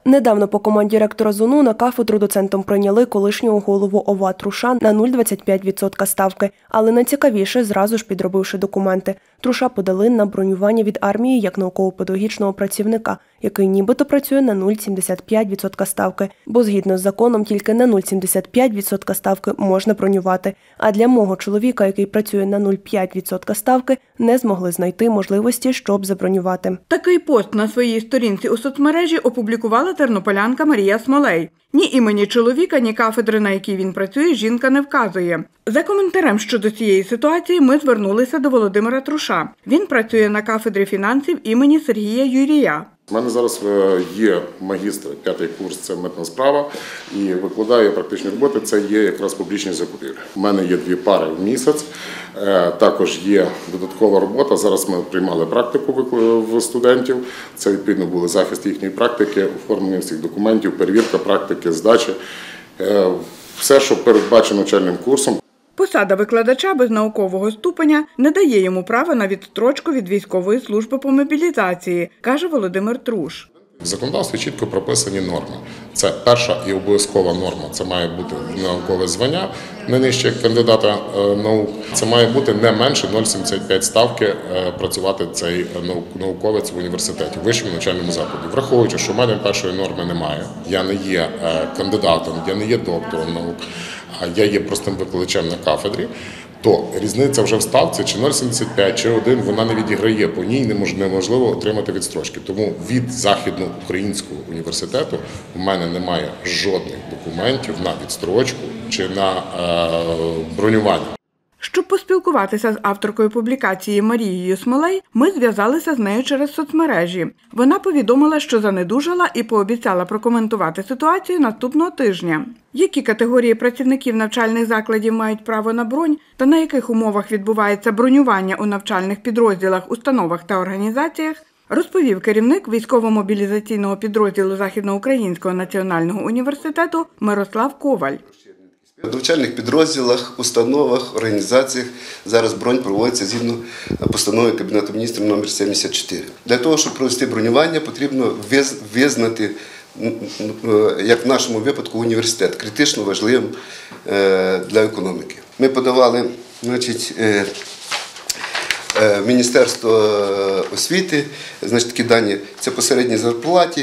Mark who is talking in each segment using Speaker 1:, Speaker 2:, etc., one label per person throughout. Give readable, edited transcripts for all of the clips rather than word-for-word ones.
Speaker 1: Недавно по команді ректора ЗУНУ на кафедру доцентом прийняли колишнього голову ОВА Труша на 0,25% ставки. Але найцікавіше, зразу ж підробивши документи. Труша подали на бронювання від армії як науково-педагогічного працівника, який нібито працює на 0,75% ставки. Бо згідно з законом тільки на 0,75% ставки можна бронювати. А для мого чоловіка, який працює на 0,5% ставки, не змогли знайти можливості, щоб забронювати.
Speaker 2: Такий пост на своїй сторінці у соцмережі опублікувала тернополянка Марія Смолей. Ні імені чоловіка, ні кафедри, на якій він працює, жінка не вказує. За коментарем щодо цієї ситуації ми звернулися до Володимира Труша. Він працює на кафедрі фінансів імені Сергія Юрія.
Speaker 3: У мене зараз є магістр, 5-й курс – це митна справа, і викладаю практичні роботи – це є якраз публічні закупівлі. У мене є 2 пари в місяць, також є додаткова робота. Зараз ми приймали практику в студентів, це відповідно був захист їхньої практики, оформлення всіх документів, перевірка практики, здачі, все, що передбачено навчальним курсом.
Speaker 2: Посада викладача без наукового ступеня не дає йому права на відстрочку від військової служби по мобілізації, каже Володимир Труш.
Speaker 3: В законодавстві чітко прописані норми. Це перша і обов'язкова норма. Це має бути наукове звання, не нижче кандидата наук. Це має бути не менше 0,75 ставки працювати цей науковець в університеті, в вищому навчальному закладі. Враховуючи, що в мене першої норми немає, я не є кандидатом, я не є доктором наук, а я є простим викладачем на кафедрі, то різниця вже в ставці, чи 0,75, чи 1, вона не відіграє, по ній неможливо отримати відстрочки. Тому від Західноукраїнського університету в мене немає жодних документів на відстрочку чи на бронювання.
Speaker 2: Щоб поспілкуватися з авторкою публікації Марією Смолей, ми зв'язалися з нею через соцмережі. Вона повідомила, що занедужала і пообіцяла прокоментувати ситуацію наступного тижня. Які категорії працівників навчальних закладів мають право на бронь та на яких умовах відбувається бронювання у навчальних підрозділах, установах та організаціях, розповів керівник військово-мобілізаційного підрозділу Західноукраїнського національного університету Мирослав Коваль.
Speaker 4: В навчальних підрозділах, установах, організаціях зараз бронь проводиться згідно постанови Кабінету міністрів номер 74. Для того, щоб провести бронювання, потрібно визнати, як в нашому випадку, університет критично важливим для економіки. Ми подавали, в Міністерство освіти, такі дані, це по середній зарплаті,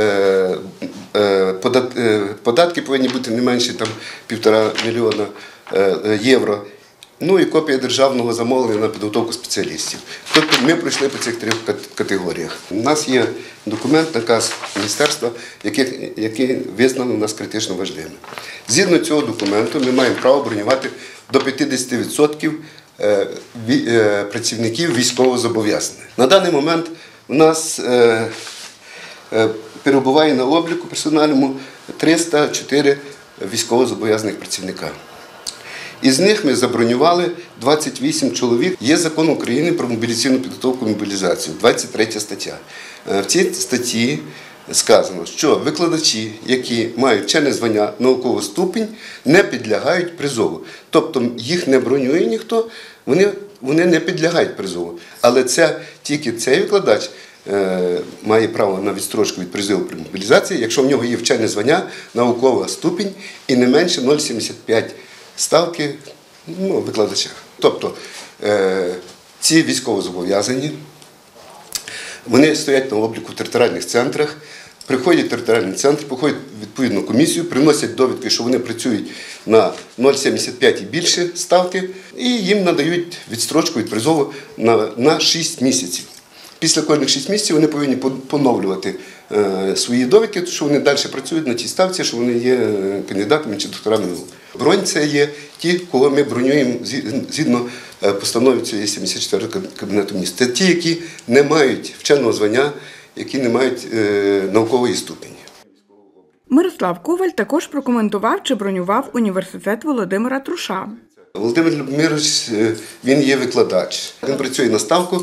Speaker 4: податки повинні бути не менше 1,5 мільйона євро, ну і копія державного замовлення на підготовку спеціалістів. Тобто ми пройшли по цих 3 категоріях. У нас є документ, наказ міністерства, який визнано у нас критично важливим. Згідно цього документу ми маємо право бронювати до 50% працівників військовозобов'язаних. На даний момент у нас перебуває на обліку персональному 304 військовозобов'язаних працівника. Із них ми забронювали 28 чоловік. Є закон України про мобілізаційну підготовку і мобілізацію, 23 стаття. В цій статті сказано, що викладачі, які мають вчене звання, науковий ступінь, не підлягають призову. Тобто їх не бронює ніхто, вони не підлягають призову. Але тільки цей викладач має право на відстрочку від призову при мобілізації, якщо в нього є вчене звання, наукова ступінь і не менше 0,75 ставки викладача. Тобто ці військовозобов'язані, вони стоять на обліку в територіальних центрах, приходять в територіальний центр, проходять відповідну комісію, приносять довідки, що вони працюють на 0,75 і більше ставки, і їм надають відстрочку від призову на 6 місяців. Після кожних 6 місяців вони повинні поновлювати свої довідки, що вони далі працюють на тій ставці, що вони є кандидатами чи докторами наук. Бронь – це є ті, кого ми бронюємо згідно постанови цієї 74 Кабінету міністрів. Це ті, які не мають вченого звання, які не мають наукової ступені.
Speaker 2: Мирослав Коваль також прокоментував, чи бронював університет Володимира Труша.
Speaker 4: Володимир Любомирович, він є викладач. Він працює на ставку,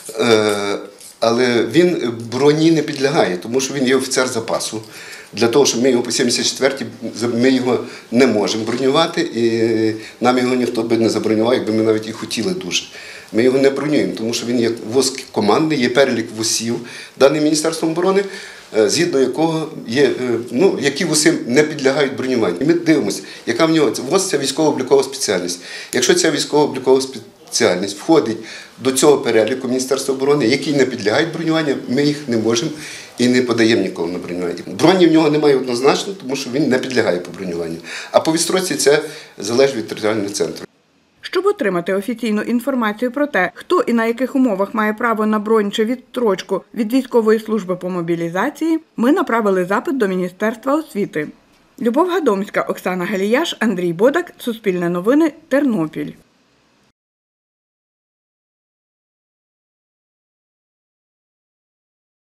Speaker 4: але він броні не підлягає, тому що він є офіцер запасу. Для того, щоб ми його по 74-й, ми його не можемо бронювати, і нам його ніхто би не забронював, якби ми навіть і хотіли дуже. Ми його не бронюємо, тому що він є ВОЗ командний, є перелік ВОЗів, даний Міністерством оборони, згідно якого є, які ВУСи не підлягають бронюванню. І ми дивимося, яка в нього ВОЗ – це військово-облікова спеціальність. Якщо ця військово-облікова спеціальність входить до цього переліку Міністерства оборони, які не підлягають бронюванню, ми їх не можемо і не подаємо ніколи на бронювання. Броні в нього немає однозначно, тому що він не підлягає по бронюванню. А по відстрочці це залежить від територіального центру.
Speaker 2: Щоб отримати офіційну інформацію про те, хто і на яких умовах має право на бронь чи відстрочку від військової служби по мобілізації, ми направили запит до Міністерства освіти. Любов Гадомська, Оксана Галіяш, Андрій Бодак, Суспільне новини, Тернопіль.